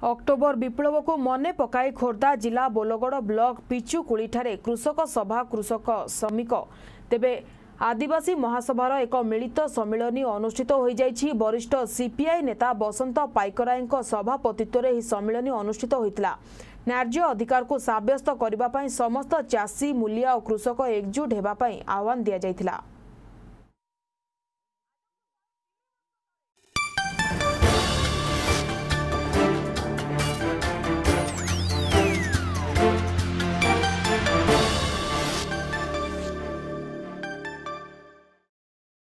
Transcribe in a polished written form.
October विप्लव को मने पकाई खोर्धा जिला बोलगड़ ब्लॉक पिचुकुड़ी कृषक सभा कृषक श्रमिक तेबे आदिवासी महासभार एक मिलित सम्मिलन अनुष्ठित हो जाइछि। वरिष्ठ सीपीआई नेता बसंत पाइकराय सभापतित्व में सम्मिलन अनुष्ठित होता। न्याय्य अधिकार को साब्यस्त करने समस्त चाषी मूलिया और कृषक एकजुट होगापी आह्वान दि जाइथिला।